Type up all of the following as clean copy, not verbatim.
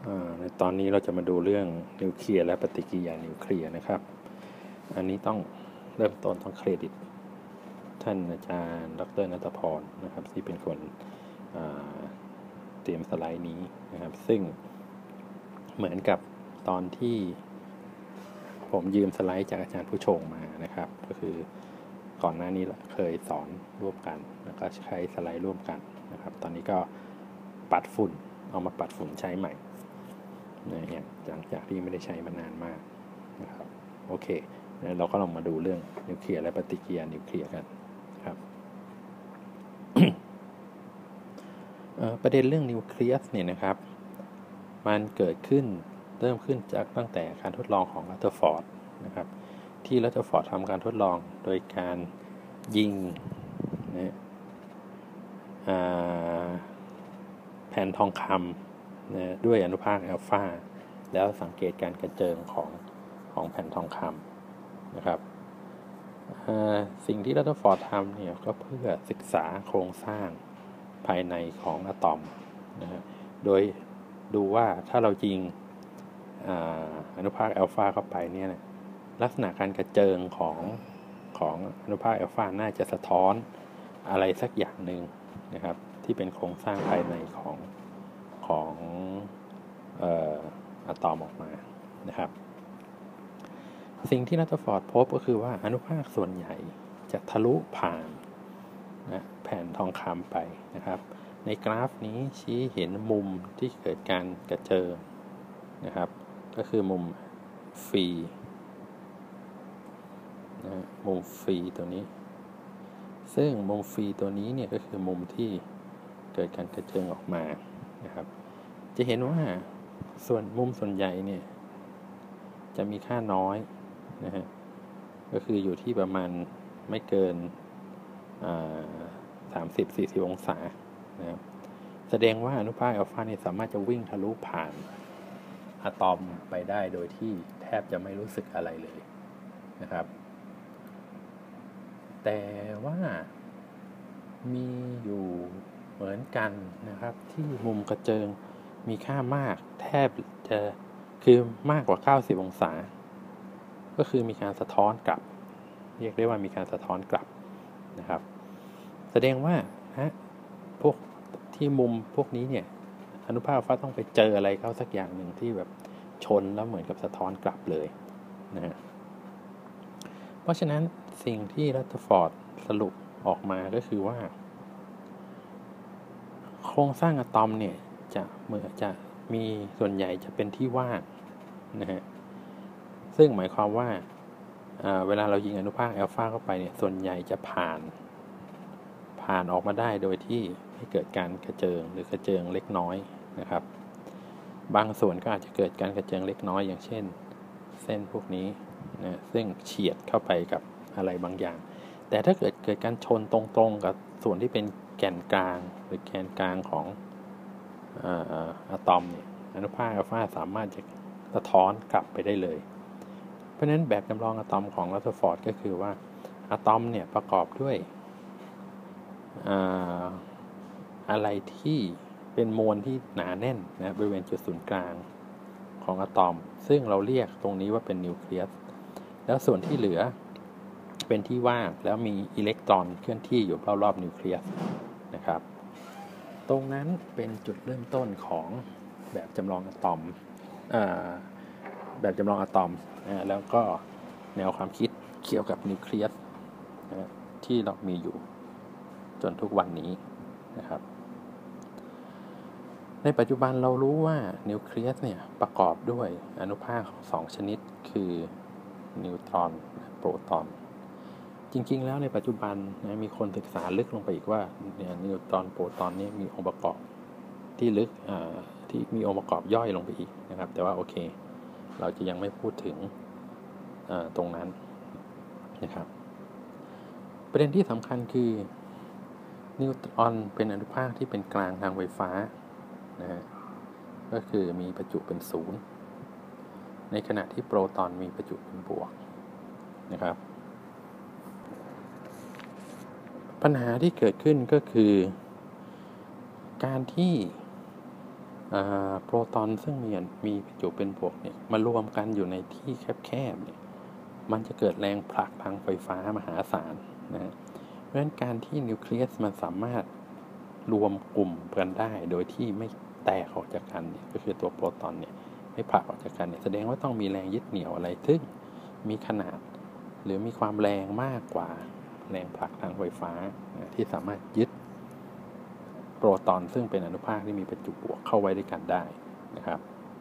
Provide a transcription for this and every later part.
ในตอนนี้เราจะมาดูเรื่องนิวเคลียร์และปฏิกิริยานิวเคลียร์นะครับ อันนี้ต้องเริ่มต้นต้องเครดิตท่านอาจารย์ดร.ณัฐพรนะครับที่เป็นคนเตรียมสไลด์นี้นะครับซึ่งเหมือนกับตอนที่ผมยืมสไลด์จากอาจารย์ผู้ชงมานะครับก็คือก่อนหน้านี้เคยสอนร่วมกันแล้วก็ใช้สไลด์ร่วมกันนะครับตอนนี้ก็ปัดฝุ่นเอามาปัดฝุ่นใช้ใหม่เนี่ยหลังจากที่ไม่ได้ใช้มานานมากนะครับโอเคเราก็ลองมาดูเรื่องนิวเคลียร์และปฏิกิริยานิวเคลียร์กันครับ ประเด็นเรื่องนิวเคลียสเนี่ยนะครับมันเกิดขึ้นเริ่มขึ้นจากตั้งแต่การทดลองของรัตเทอร์ฟอร์ดนะครับที่รัตเทอร์ฟอร์ดทำการทดลองโดยการยิงนะแผ่นทองคำนะด้วยอนุภาคอัลฟาแล้วสังเกตการกระเจิงของแผ่นทองคำนะครับสิ่งที่รัตเทอร์ฟอร์ดทำเนี่ยก็เพื่อศึกษาโครงสร้างภายในของอะตอมนะฮะโดยดูว่าถ้าเรายิงอนุภาคอัลฟาเข้าไปเนี่ยลักษณะการกระเจิงของอนุภาคอัลฟาน่าจะสะท้อนอะไรสักอย่างหนึ่งนะครับที่เป็นโครงสร้างภายในของอะตอมออกมานะครับสิ่งที่รัตเทอร์ฟอร์ดพบก็คือว่าอนุภาคส่วนใหญ่จะทะลุผ่านนะแผ่นทองคำไปนะครับในกราฟนี้ชี้เห็นมุมที่เกิดการกระเจิงนะครับก็คือมุมฟรีนะมุมฟรีตัวนี้ซึ่งมุมฟรีตัวนี้เนี่ยก็คือมุมที่เกิดการกระเจิงออกมานะครับจะเห็นว่ามุมส่วนใหญ่เนี่ยจะมีค่าน้อยนะฮะก็คืออยู่ที่ประมาณไม่เกิน30-40 องศานะครับแสดงว่าอนุภาคอัลฟาเนี่ยสามารถจะวิ่งทะลุผ่านอะตอมไปได้โดยที่แทบจะไม่รู้สึกอะไรเลยนะครับแต่ว่ามีอยู่เหมือนกันนะครับที่มุมกระเจิงมีค่ามากแทบจะคือมากกว่า90 องศาก็คือมีการสะท้อนกลับเรียกได้ว่ามีการสะท้อนกลับนะครับแสดงว่าพวกที่มุมพวกนี้เนี่ยอนุภาคอัลฟาต้องไปเจออะไรเข้าสักอย่างหนึ่งที่แบบชนแล้วเหมือนกับสะท้อนกลับเลยนะฮะเพราะฉะนั้นสิ่งที่รัตเทอร์ฟอร์ดสรุปออกมาก็คือว่าโครงสร้างอะตอมเนี่ยจะมีส่วนใหญ่จะเป็นที่ว่างนะฮะซึ่งหมายความว่าเวลาเรายิงอนุภาคอัลฟาเข้าไปเนี่ยส่วนใหญ่จะผ่านออกมาได้โดยที่ไม่เกิดการกระเจิงหรือกระเจิงเล็กน้อยนะครับบางส่วนก็อาจจะเกิดการกระเจิงเล็กน้อยอย่างเช่นเส้นพวกนี้นะซึ่งเฉียดเข้าไปกับอะไรบางอย่างแต่ถ้าเกิดการชนตรงๆกับส่วนที่เป็นแก่นกลางหรือแกนกลางของอะตอมเนี่ยอนุภาคอัลฟาสามารถจะสะท้อนกลับไปได้เลยเพราะฉะนั้นแบบจำลองอะตอมของรัตเทอร์ฟอร์ดก็คือว่าอะตอมเนี่ยประกอบด้วยอะไรที่เป็นมวลที่หนาแน่นนะบริเวณจุดศูนย์กลางของอะตอมซึ่งเราเรียกตรงนี้ว่าเป็นนิวเคลียสแล้วส่วนที่เหลือเป็นที่ว่างแล้วมีอิเล็กตรอนเคลื่อนที่อยู่รอบๆนิวเคลียสนะครับตรงนั้นเป็นจุดเริ่มต้นของแบบจำลองอะตอมแบบจำลองอะตอมแล้วก็แนวความคิดเกี่ยวกับนิวเคลียสที่เรามีอยู่จนทุกวันนี้นะครับในปัจจุบันเรารู้ว่านิวเคลียสเนี่ยประกอบด้วยอนุภาค2ชนิดคือนิวตรอนและโปรตอนจริงๆแล้วในปัจจุบันนะมีคนศึกษาลึกลงไปอีกว่านิวตรอนโปรตอนนี้มีองค์ประกอบที่ลึกที่มีองค์ประกอบย่อยลงไปอีกนะครับแต่ว่าโอเคเราจะยังไม่พูดถึงตรงนั้นนะครับประเด็นที่สำคัญคือนิวตรอนเป็นอนุภาคที่เป็นกลางทางไฟฟ้านะฮะก็คือมีประจุเป็น0ในขณะที่โปรตอนมีประจุเป็นบวกนะครับปัญหาที่เกิดขึ้นก็คือการที่โปรตอนซึ่งมีประจุเป็นบวกเนี่ยมารวมกันอยู่ในที่แคบๆเนี่ยมันจะเกิดแรงผลักทางไฟฟ้ามหาศาลนะเพราะฉะนั้นการที่นิวเคลียสมันสามารถรวมกลุ่มกันได้โดยที่ไม่แตกออกจากกันเนี่ยก็คือตัวโปรตอนเนี่ยไม่ผลักออกจากกันเนี่ยแสดงว่าต้องมีแรงยึดเหนี่ยวอะไรซึ่งมีขนาดหรือมีความแรงมากกว่าแรงผลักทางไฟฟ้าที่สามารถยึดโปรตอนซึ่งเป็นอนุภาคที่มีประจุบวกเข้าไว้ด้วยกันได้นะครับ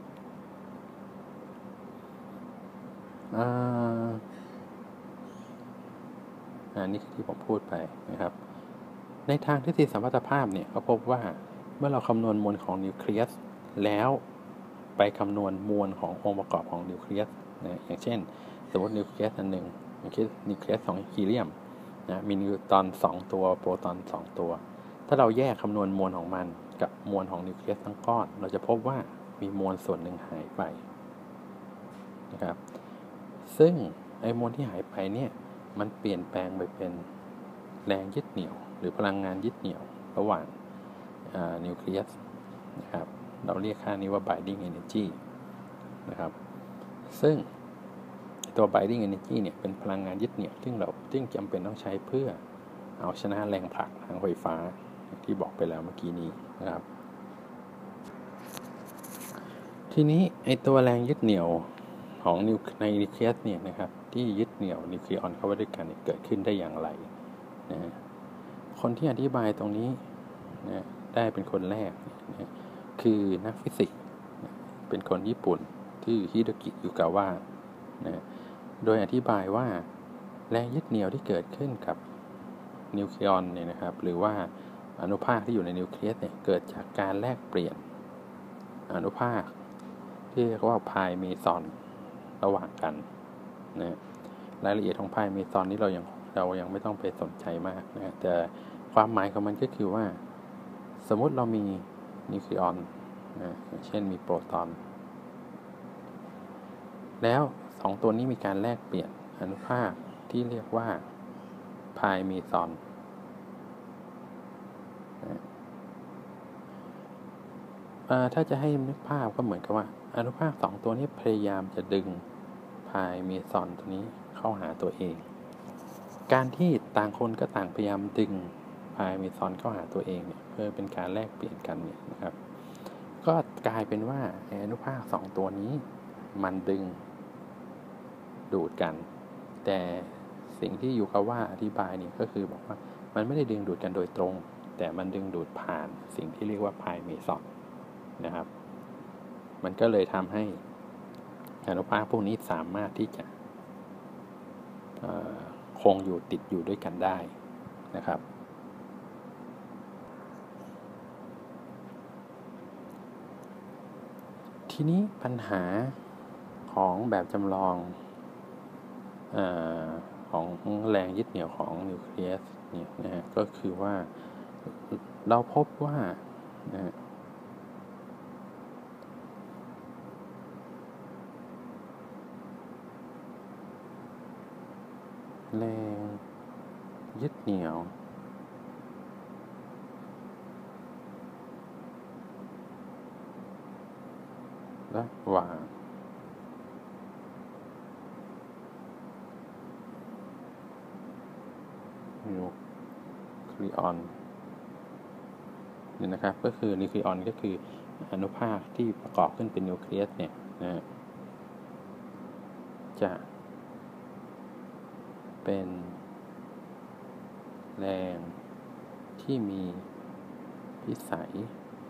นี่คือที่ผมพูดไปนะครับในทางทฤษฎีสัมพัทธภาพเนี่ยเขาพบว่าเมื่อเราคำนวณมวลของนิวเคลียสแล้วไปคำนวณมวลขององค์ประกอบของนิวเคลียสนะอย่างเช่นสมมตินิวเคลียสอันหนึ่งอย่างเช่นนิวเคลียสของฮีเลียมนะมีนิวตรอน2ตัวโปรตอน2ตัวถ้าเราแยกคำนวณมวลของมันกับมวลของนิวเคลียสทั้งก้อนเราจะพบว่ามีมวลส่วนหนึ่งหายไปนะครับซึ่งไอ้มวลที่หายไปเนี่ยมันเปลี่ยนแปลงไปเป็นแรงยึดเหนี่ยวหรือพลังงานยึดเหนี่ยวระหว่างนิวเคลียสนะครับเราเรียกค่านี้ว่า binding energy นะครับซึ่งตัว binding energy เนี่ยเป็นพลังงานยึดเหนี่ยวซึ่งจำเป็นต้องใช้เพื่อเอาชนะแรงผลักทางไฟฟ้าที่บอกไปแล้วเมื่อกี้นี้นะครับทีนี้ไอตัวแรงยึดเหนี่ยวของในนิวเคลียสเนี่ยนะครับที่ยึดเหนี่ยวนิวเคลียรเข้าไว้ด้วยกันเกิดขึ้นได้อย่างไรนะคนที่อธิบายตรงนี้นะได้เป็นคนแรกนะคือนักฟิสิกส์เป็นคนญี่ปุ่นที่ฮิโดกิยุกาวะนะโดยอธิบายว่าแรงยึดเหนี่ยวที่เกิดขึ้นกับนิวเคลียรเนี่ยนะครับหรือว่าอนุภาคที่อยู่ในนิวเคลียสเนี่ยเกิดจากการแลกเปลี่ยนอนุภาคที่เรียกว่าพายเมซอนระหว่างกันนะรายละเอียดของพายเมซอนนี้เรายังไม่ต้องไปสนใจมากนะแต่ความหมายของมันก็คือว่าสมมุติเรามีนิวเคลียรอย่างเช่นมีโปรตอนแล้ว2ตัวนี้มีการแลกเปลี่ยนอนุภาคที่เรียกว่าพายเมซอนถ้าจะให้นึกภาพก็เหมือนกับว่าอนุภาค2ตัวนี้พยายามจะดึงพายเมซอนตัวนี้เข้าหาตัวเองการที่ต่างคนก็ต่างพยายามดึงพายเมซอนเข้าหาตัวเองเนี่ยเพื่อเป็นการแลกเปลี่ยนกันเนี่ยนะครับก็กลายเป็นว่าอนุภาค2ตัวนี้มันดึงดูดกันแต่สิ่งที่ยูคาว่าอธิบายนี่ก็คือบอกว่ามันไม่ได้ดึงดูดกันโดยตรงแต่มันดึงดูดผ่านสิ่งที่เรียกว่าพายเมซอนนะครับมันก็เลยทำให้อนุภาคพวกนี้สามารถที่จะคงอยู่ติดอยู่ด้วยกันได้นะครับทีนี้ปัญหาของแบบจำลองของแรงยึดเหนี่ยวของนิวเคลียสเนี่ยนะฮะก็คือว่าเราพบว่านะแรงยึดเหนี่ยวระหว่างนิวเคลียรนี่นะครับก็คือนิวเคลียรก็คืออนุภาคที่ประกอบขึ้นเป็นนิวเคลียสเนี่ยนะจะเป็นแรงที่มีพิสัย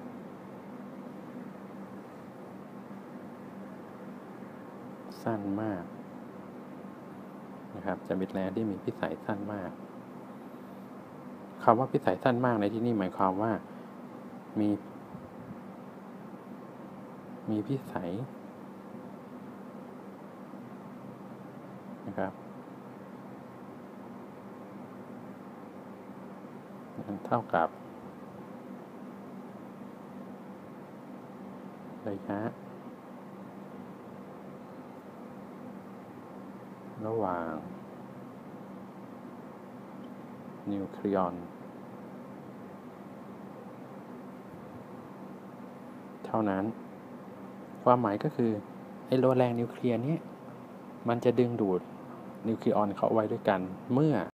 สั้นมากนะครับจะเป็นแรงที่มีพิสัยสั้นมากคำว่าพิสัยสั้นมากในที่นี้หมายความว่ามีพิสัยนะครับเท่ากับระยะระหว่างนิวเคลียรเท่าท่านั้นความหมายก็คือไอ้โลแรงนิวเคลียร์นี้มันจะดึงดูดนิวเคลียรอนเข้าไว้ด้วยกันเมื่อ